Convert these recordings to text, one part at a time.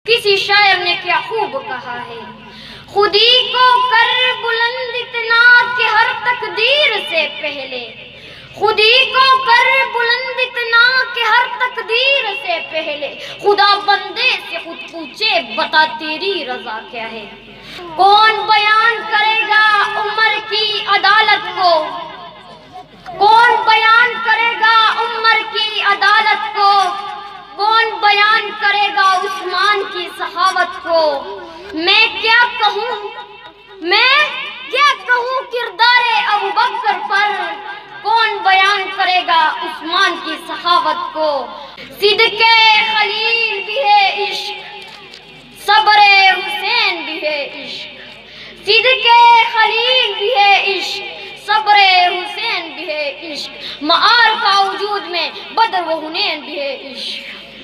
کسی شاعر نے کیا خوب کہا ہے، خودی کو کر بلند اتنا کہ ہر تقدیر سے پہلے، خودی کو کر بلند اتنا کہ ہر تقدیر سے پہلے، خدا بندے سے خود پوچھے بتا تیری رضا کیا ہے۔ کون بیان کرے گا عمر کی عدالت کو، کون بیان کرے گا عمر کی عدالت کو، کون بیان کرے گا عثمان کی سخاوت کو۔ میں کیا کہوں کردار ابوبکر پر، کون بیان کرے گا عثمان کی سخاوت کو۔ صدق خلیل بھی ہے عشق، صبر حسین بھی ہے عشق، صدق خلیل بھی ہے عشق، صبر حسین بھی ہے عشق، معارکہ وجود میں بدر و حنین بھی ہے عشق۔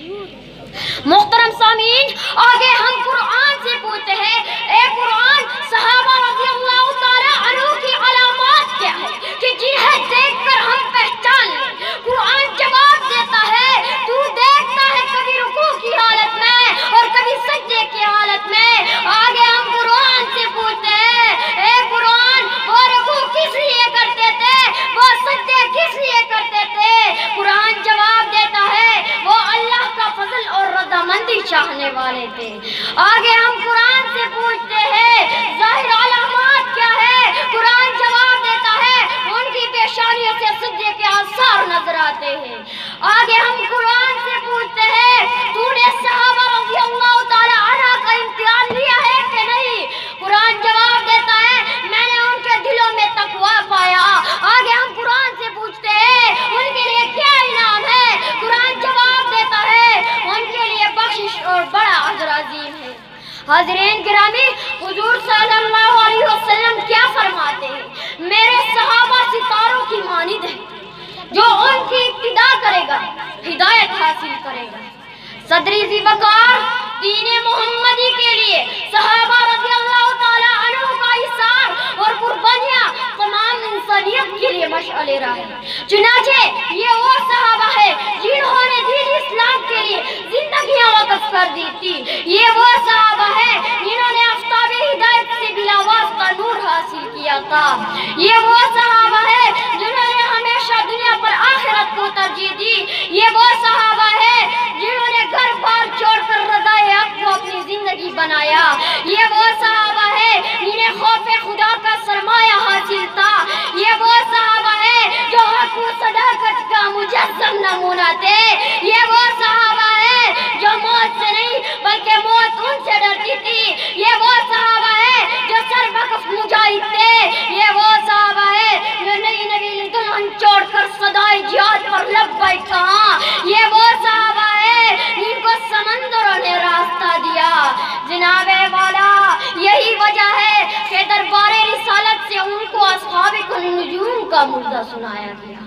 محترم سامعین، آگے ہم قرآن سے پوچھتے ہیں، اے قرآن صحابہ رضی اللہ تعالی عنہ کی علامات کیا ہے کہ جنہیں دیکھ کر ہم پہچان لیں۔ قرآن جواب دیتا ہے، تو دیکھتا ہے کبھی رکوع کی حالت میں اور کبھی سجدے کی حالت میں۔ آگے ہم قرآن سے پوچھتے ہیں، اے قرآن وہ رکوع کس لیے کرتے تھے، وہ سجدے کس لیے کرتے تھے؟ قرآن جواب دیتا ہے، وہ اللہ کا فضل اور رضامندی چاہنے والے تھے۔ آگے ہم قرآن سے پوچھتے ہیں، ظاہر علامات کیا ہے؟ قرآن جواب دیتا ہے، ان کی پیشانیوں سے سجدے کے آثار نظر آتے ہیں۔ آگے ہم قرآن سے پوچھتے ہیں، تو نے صحابہ رضی اللہ تعالی عنہ کا امتحان لیا ہے کہ نہیں؟ قرآن جواب دیتا ہے، میں نے ان کے دلوں میں تقویٰ پایا۔ آگے ہم قرآن سے پوچھتے ہیں، ان کے لیے کیا انعام ہے؟ قرآن جواب دیتا ہے، ان کے لیے بخشش اور بڑا اجر عظیم ہے۔ حاضرین گرامی، حضور صلی اللہ علیہ وسلم کیا فرماتے ہیں؟ میرے صحابہ ستاروں کی مانند ہیں، جو ان کی ابتدا کرے گا ہدایت حاصل کرے گا۔ صدری ذی وقار دین محمدی کے لیے صحابہ رضی اللہ تعالی عنہ کا اثار اور قربانیاں تمام انسانیت کے لیے مشعل راہ ہے۔ چنانچہ یہ وہ صحابہ ہے جنہوں نے دین اسلام کے لیے زندگیاں وقف کر دی تھی۔ یہ وہ صحابہ ہے جنہوں نے آفتاب ہدایت سے بلا واسطہ نور حاصل کیا تھا۔ یہ وہ صحابہ ہے جنہوں نے ہمیشہ دنیا پر آخرت کو ترجیح دی۔ یہ وہ صحابہ ہے جنہوں نے گھر بار چھوڑ کر رضائے حق کو اپنی زندگی بنایا۔ یہ وہ صحابہ ہے جنہیں خوف خدا کا سرمایہ حاصل تھا۔ یہ وہ صحابہ ہے جو حق و صداقت کا مجسم نمونہ تھے۔ یہ وہ صحابہ ہے جو موت سے نہیں بلکہ موت ان سے ڈرتی تھی۔ یہ وہ صحابہ ہے جو سربکف مجاہد تھے۔ یہ وہ صحابہ ہے جو نئی نئی دلہن چھوڑ کر صدائے جہاد پر لبیک کہا۔ یہ وہ صحابہ ہے جن کو سمندروں نے راستہ دیا۔ جناب والا، یہی وجہ ہے کہ دربار رسالت سے ان کو اصحاب النجوم کا مردہ سنایا گیا۔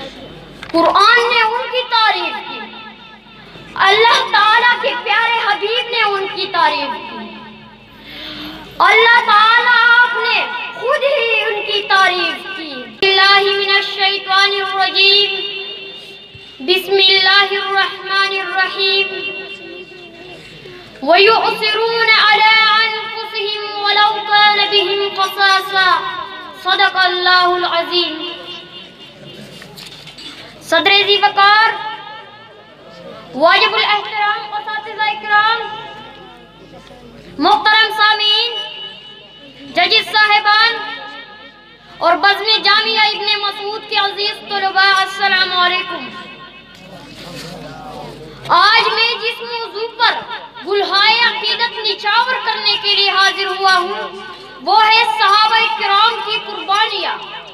قرآن نے ان کی تعریف کی، اللہ تعالیٰ کے پیارے حبیب نے ان کی تعریف کی، اللہ تعالیٰ آپ نے خود ہی ان کی تعریف کی۔ اللہ من الشیطان الرجیم، بسم اللہ الرحمن الرحیم۔ وَيُؤْثِرُونَ عَلَىٰ أَنفُسِهِمْ وَلَوْ كَانَ بِهِمْ خَصَاصَةٌ صدق اللہ العظیم۔ صدر ذی وقار، واجب الاحترام اساتذہ اکرام، محترم سامعین، ججز صاحبان اور بزم جامعہ ابن مسعود کے عزیز طلباء، السلام علیکم۔ آج میں جس موضوع پر گلہائے عقیدت نچاور کرنے کے لیے حاضر ہوا ہوں وہ ہے صحابہ کرام کی قربانیاں۔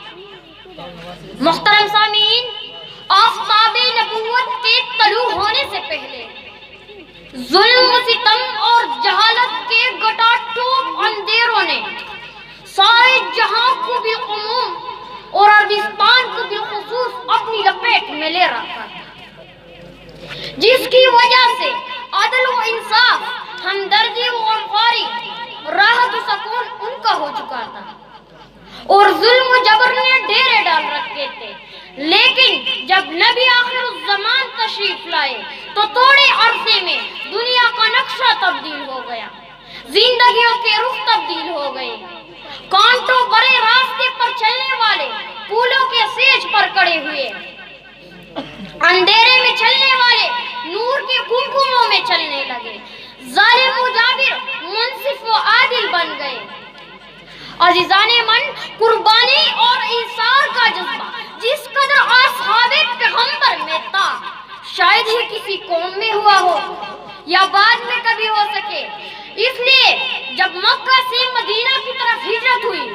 محترم سامعین، آفتاب نبوت کے طلوع ہونے سے پہلے ظلم و ستم اور جہالت کے گٹا ٹوپ اندھیروں نے سارے جہاں کو بالعموم اور عربستان کو بالخصوص اپنی لپیٹ میں لے رکھا تھا، جس کی وجہ سے عدل و انصاف، ہمدردی و غمخواری، راحت و سکون ان کا ہو چکا تھا اور ظلم و جبر نے ڈیرے ڈال رکھے تھے۔ لیکن جب نبی آخر الزمان تشریف لائے تو تھوڑے عرصے میں دنیا کا نقشہ تبدیل गए। कांटों भरे रास्ते पर चलने वाले फूलों के सेज पर खड़े हुए, अंधेरे में चलने वाले नूर के कुमकुमों में चलने लगे। जालिम व जाबिर मुंसिफ व आदिल बन गए। अजीजाने मन, कुर्बानी और इंसार का जज्बा जिस कदर असहाबे पैगंबर में था, शायद ही किसी कौम में हुआ हो या बाद में कभी हो सके। इसलिए जब मक्का से मदीना की तरफ हिजरत हुई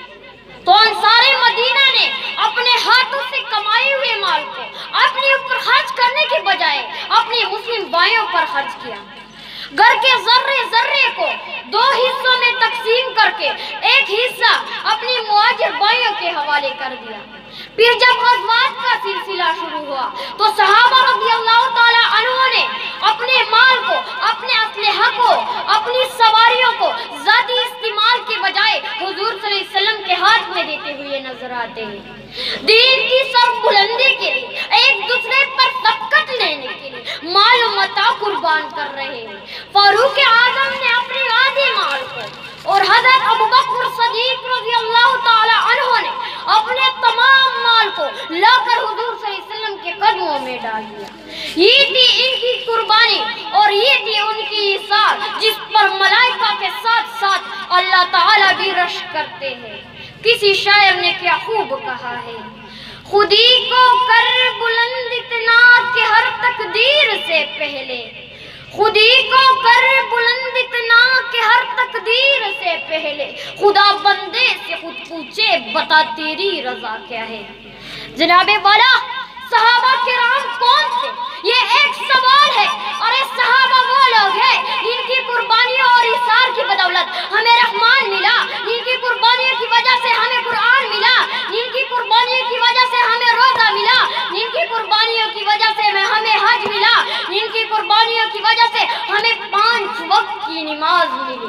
तो अंसारे मदीना ने अपने हाथों से कमाए हुए माल को अपने ऊपर खर्च करने के बजाय अपने मुस्लिम भाइयों पर खर्च किया। घर के जर्रे जर्रे को दो हिस्सों में तकसीम करके एक हिस्सा अपनी मुहाजिर भाइयों के हवाले कर दिया। फिर जब गज़वात का सिलसिला शुरू हुआ तो सहाबा रज़ियल्लाहु ताला अन्हुम ने अपने माल को, अपने असलहा को, अपनी सवारियों को ज़ाती इस्तेमाल के बजाय हुजूर सल्लल्लाहु अलैहि वसल्लम के हाथ में देते हुए नजर आते हैं। दीन की सरबुलंदी के लिए, एक दूसरे पर सबकत लेने के लिए माल व मता कुर्बान कर रहे हैं। फारूक आज़म ने अपने आधे माल को और हज़रत अबू बकर सदीक रज़ियल्लाहु ताला अन्हु ने अपने तमाम माल को लाकर हुजूर सल्लल्लाहु अलैहि वसल्लम के कदमों में डाल दिया। ये थी इनकी कुर्बानी और ये थी उनकी इसार जिस पर मलाइका के साथ साथ अल्लाह ताला भी रश्क करते हैं। किसी शायर ने क्या खूब कहा है, खुदी को कर बुलंद इतना कि हर तकदीर से पहले, खुदी को कर बुलंद इतना कि हर तकदीर से पहले, खुदा बंदे से खुद पूछे बता तेरी रजा क्या है। जनाबे वाला, सहाबा किराम कौन थे? ये एक सवाल है। और ये सहाबा वो लोग हैं जिनकी कुर्बानियों और इसार की बदौलत हमें रहमान मिला, जिनकी कुर्बानियों की वजह से हमें कुरान मिला, जिनकी कुर्बानियों की वजह से हमें रोजा मिला, जिनकी कुर्बानियों की वजह से हमें हज मिला, जिनकी कुर्बानियों की वजह से हमें 5 वक्त की नमाज मिली।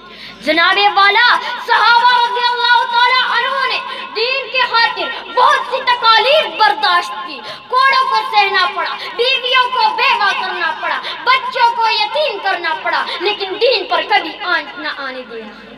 जनाबे वाला, सहाबा रज़ियल्लाहु ताला अन्हुम ने दीन के खातिर बहुत सी तकालीफ बर्दाश्त की। कोड़ों को सहना पड़ा, बीवियों को बेवा करना पड़ा, बच्चों को यतीम करना पड़ा, लेकिन दीन पर कभी आंच न आने दिया।